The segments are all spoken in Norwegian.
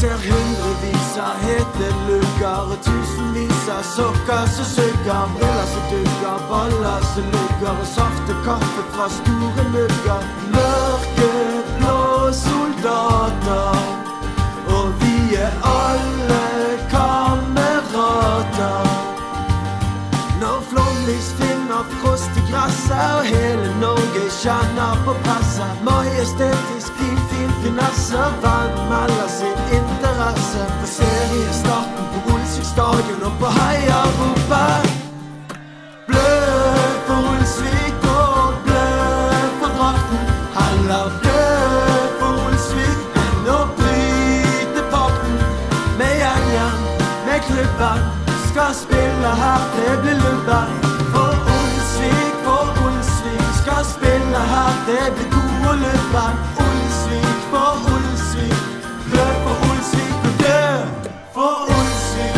ser hundrevis av hete lugger og tusenvis av sokker som sugger, briller som dugger, baller som lugger og safte kaffe fra store mugger. Mørkeblå soldater, og vi alle kamerater. Når flomlys finner frost i gresset og hele Norge kjenner på presset. Majestetisk fin finesse, vann melder sin interesse for seriestarten på Olsvik stadion og på heiaropet. Blø for Olsvik og blø for drakten. Heller blø for Olsvik enn å bryte pakten. Med gjengen, med klubben, skal spille her det blir lubben. For Olsvik skal spille her det blir god og lubben. Olsvik for Olsvik, blø for Olsvik og dø for Olsvik.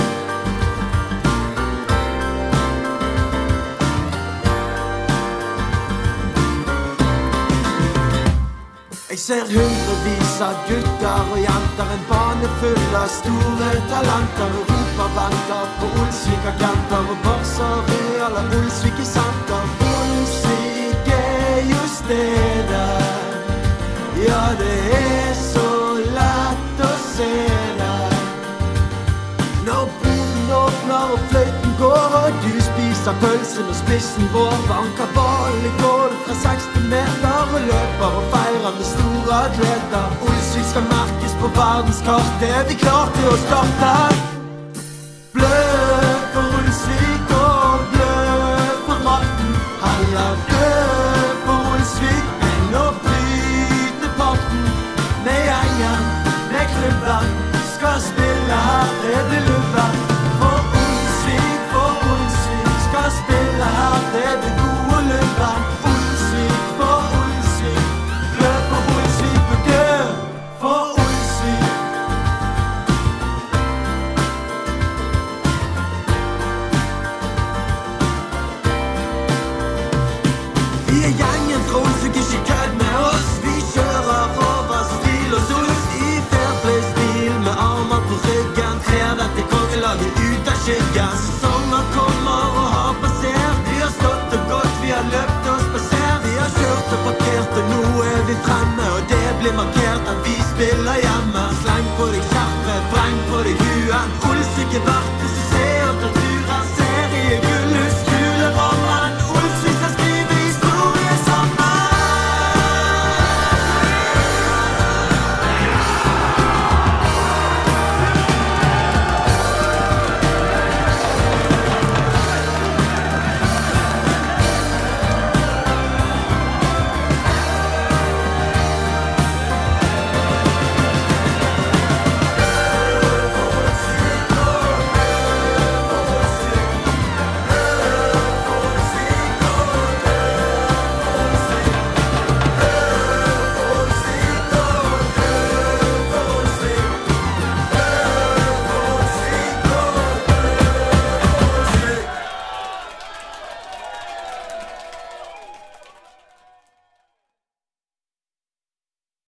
Jeg ser hundrevis av gutter og jenter, en bane full av store talenter. Europa venter på Olsvik-agenter og Barsa Real av Olsvik i senter. Olsvik er jo stedet, ja det er så lett å se det. Når boden åpner og fløyten går og du spiser pølsen og spissen vår, banker ballen i gård fra 60 meter og løper og feirer med store atleter. Olsvik skal merkes på verdenskartet, er vi klar til å starte? Blø for Olsvik og blø for drakten. Heller blø for Olsvik enn å bryte pakten. Med gjengen, med klubben, skal spille her det blir lubben. For Olsvik skal spille her det blir god og lubben. Olsvik for Olsvik, blø for Olsvik og dø for Olsvik. Vi er gjengen fra Olsvik, ikke kødd med oss. Vi kjører over stil og sos i fairplay-stil med armer på ryggen. Trer dette kongelaget ut av skyggen. Sesonger kommer og har passert. Vi har stått og gått, vi har løpt og spasert. Vi har kjørt og parkert og nå er vi fremme, og det blir markert at vi spiller hjemme. Sleng på deg